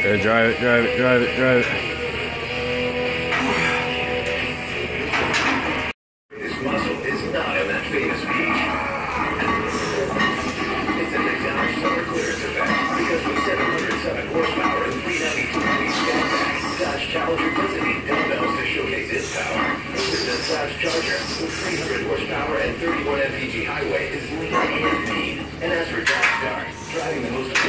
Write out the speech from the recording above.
Drive it, drive it, drive it, drive it. This muscle is not in that famous beach. It's a McDonald's summer clearance event because with 707 horsepower and 392 heavy scat pack, Dodge Challenger doesn't need dumbbells to showcase its power. Neither does Dodge Charger. With 300 horsepower and 31 mpg highway is lean and mean. And as for Dodge Star, driving the most